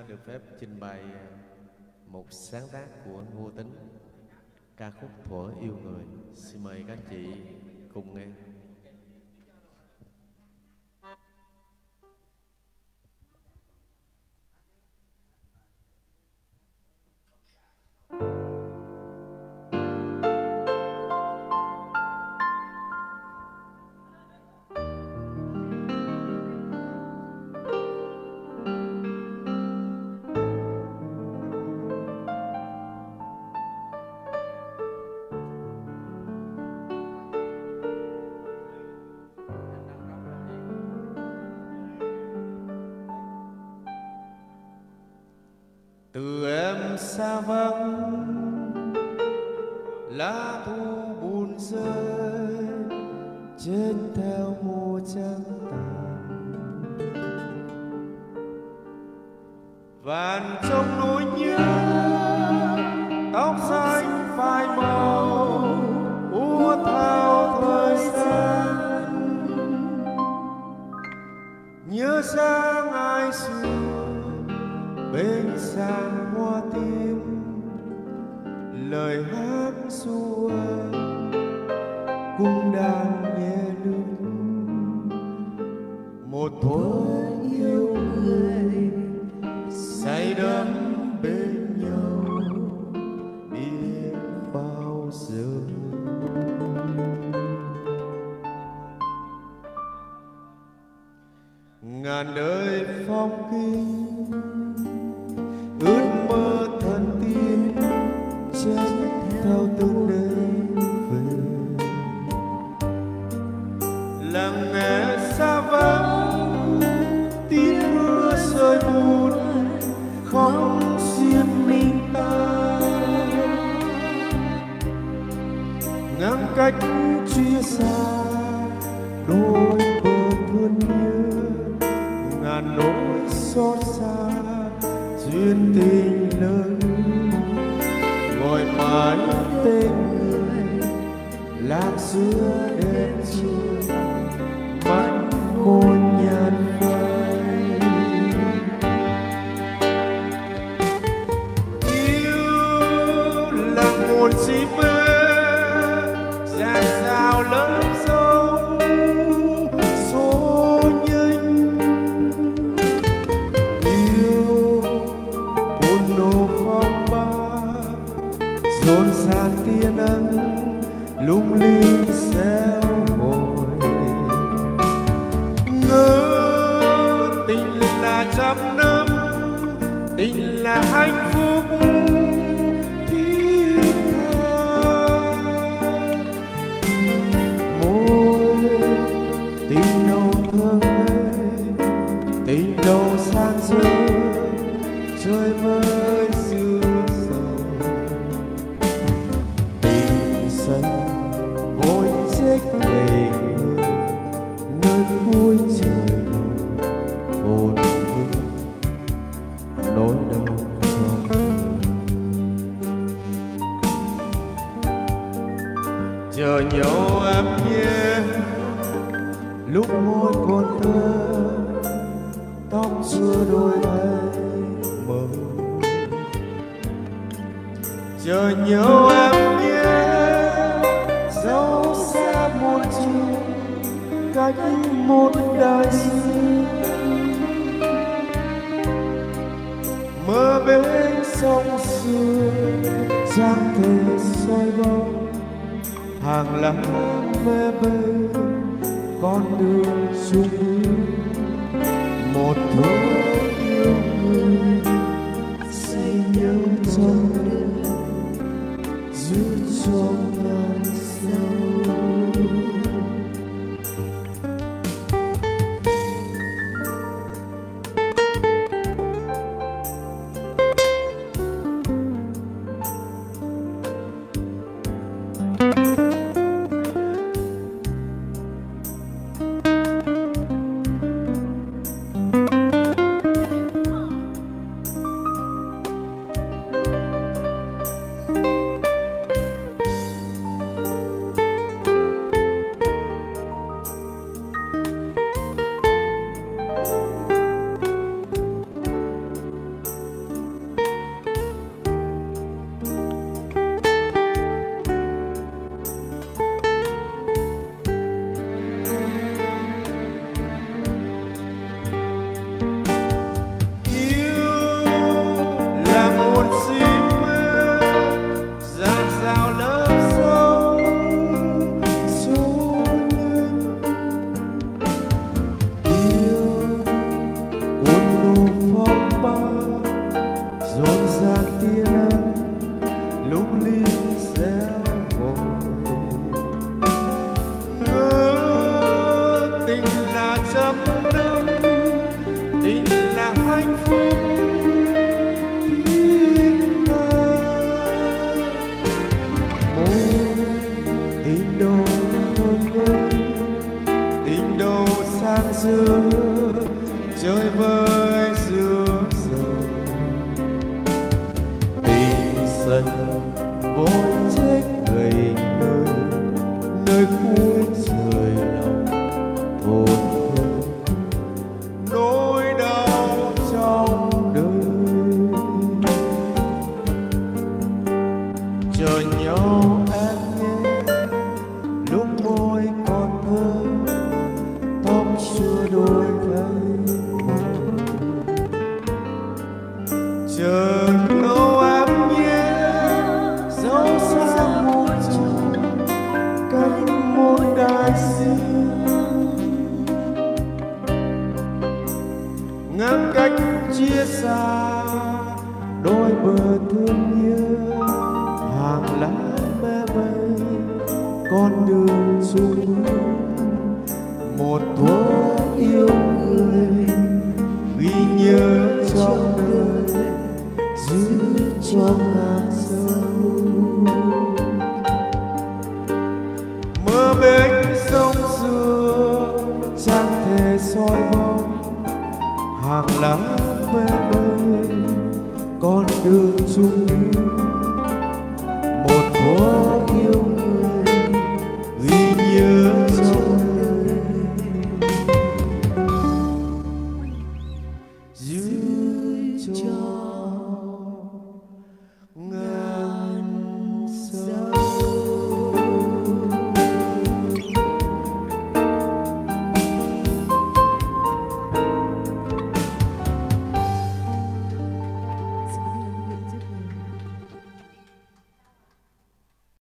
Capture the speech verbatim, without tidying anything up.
được phép trình bày một sáng tác của Ngô Tính, ca khúc Thuở Yêu Người. Xin mời các chị cùng nghe. Từ em xa vắng, lá thu buồn rơi chết theo mùa trăng tàn, vàn trong nỗi nhớ tóc xanh phai màu úa theo thời gian, nhớ sang ai xưa bên sàn hoa tím, lời hát ru êm cung đàn nhẹ lưng, một thuở yêu người say đắm bên nhau biết bao giờ. Ngàn đời phong kinh ước mơ thần tiên chết theo từng đêm về, lặng nghe xa vắng tiếng mưa rơi buồn không riêng mình ta, ngăn cách chia xa đôi bờ thương nhớ, ngàn nỗi xót xa duyên tình lớn, gọi mãi tên người lạc giữa đêm trưa mắt môi nhạt phai. Yêu là một gì mơ ra sao lớn sông số nhanh, yêu buồn nổ phong ba rộn ràng tia nắng lung linh xéo hồi, ngỡ tình là trăm năm, tình là hạnh phúc thiết tha, môi tình đầu thơ ngây, tình đầu sang rơi chơi với dư dầu, tình sân vội chết đầy người nơi vui trời hồn vương nỗi đau trong chờ nhau em nhé, lúc môi còn thơ tóc chưa đôi bay mơ, chờ nhau em nhé, dẫu xa một chiều cách một đời xưa, mơ bên sông xưa chẳng thể xoay bóng, hàng lắm ve bên con đường chung bước, một thuở yêu người say nhớ trong đêm giữ trong ngàn sâu. hạnh phúc thiên ngàn. Một tình đầu hôn nhân, tình đầu sang xưa chơi với giữa giờ, tình sân vốn chết gầy nơi nơi cuối trời lòng hồn hồn nỗi đau trong đời. Chờ nhau em nhé, lúc môi còn thơ, tóc chưa đôi cây. Chờ lâu em nhé, dẫu xa một trời, cách một đại dương, ngăn cách chia xa đôi bờ thương nhớ. Hàng lá me bay con đường chung bước, một thuở yêu người ghi nhớ trong đời, giữ cho ngàn sâu. Mơ bên sông xưa chẳng thể soi bóng, hàng lá me bay con đường chung bước, một thuở